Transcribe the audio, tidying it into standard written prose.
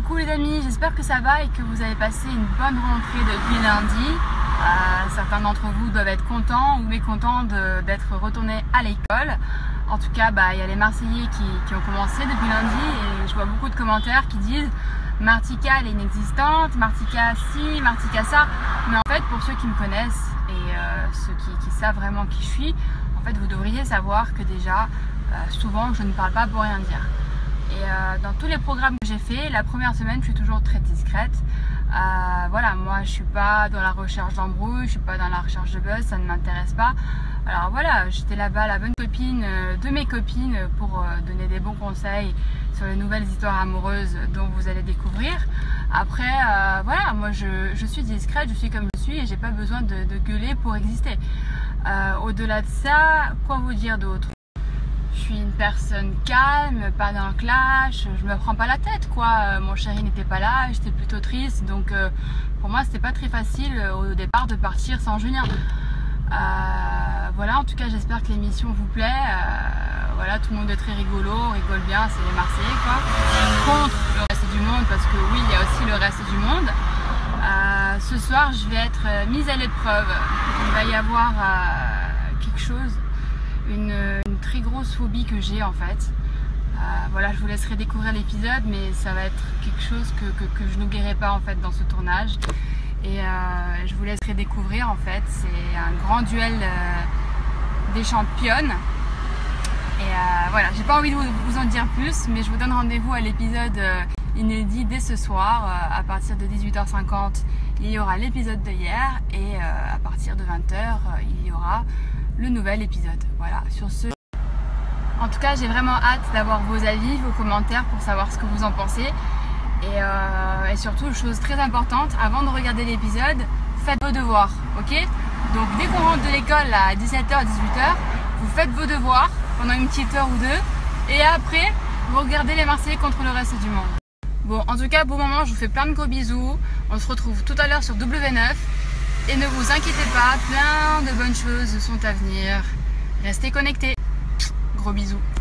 Coucou les amis, j'espère que ça va et que vous avez passé une bonne rentrée depuis lundi. Certains d'entre vous doivent être contents ou mécontents d'être retournés à l'école. En tout cas, il y a les Marseillais qui ont commencé depuis lundi et je vois beaucoup de commentaires qui disent Martika elle est inexistante, Martika si, Martika ça. Mais en fait, pour ceux qui me connaissent et ceux qui savent vraiment qui je suis, en fait, vous devriez savoir que déjà, souvent, je ne parle pas pour rien dire. Et dans tous les programmes que j'ai fait, la première semaine, je suis toujours très discrète. Voilà, moi, je suis pas dans la recherche d'embrouille, je suis pas dans la recherche de buzz, ça ne m'intéresse pas. Alors voilà, j'étais là-bas, la bonne copine de mes copines pour donner des bons conseils sur les nouvelles histoires amoureuses dont vous allez découvrir. Après, voilà, moi, je suis discrète, je suis comme je suis et j'ai pas besoin de gueuler pour exister. Au-delà de ça, quoi vous dire d'autre ? Je suis une personne calme, pas dans le clash, je me prends pas la tête quoi. Mon chéri n'était pas là, j'étais plutôt triste, donc pour moi c'était pas très facile au départ de partir sans Julien. Voilà, en tout cas j'espère que l'émission vous plaît. Voilà, tout le monde est très rigolo, on rigole bien, c'est les Marseillais quoi. Contre le reste du monde, parce que oui, il y a aussi le reste du monde. Ce soir je vais être mise à l'épreuve. Il va y avoir quelque chose. Une très grosse phobie que j'ai en fait. Voilà, je vous laisserai découvrir l'épisode, mais ça va être quelque chose que je n'oublierai pas en fait dans ce tournage. Et je vous laisserai découvrir en fait. C'est un grand duel des championnes. Et voilà, j'ai pas envie de vous en dire plus, mais je vous donne rendez-vous à l'épisode inédit dès ce soir. À partir de 18h50, il y aura l'épisode de hier et à partir de 20h, il y aura le nouvel épisode. Voilà, sur ce. En tout cas, j'ai vraiment hâte d'avoir vos avis, vos commentaires pour savoir ce que vous en pensez. Et surtout, chose très importante, avant de regarder l'épisode, faites vos devoirs, ok? Donc dès qu'on rentre de l'école à 17h, 18h, vous faites vos devoirs pendant une petite heure ou deux. Et après, vous regardez les Marseillais contre le reste du monde. Bon, en tout cas, pour le moment, je vous fais plein de gros bisous. On se retrouve tout à l'heure sur W9. Et ne vous inquiétez pas, plein de bonnes choses sont à venir. Restez connectés. Gros bisous.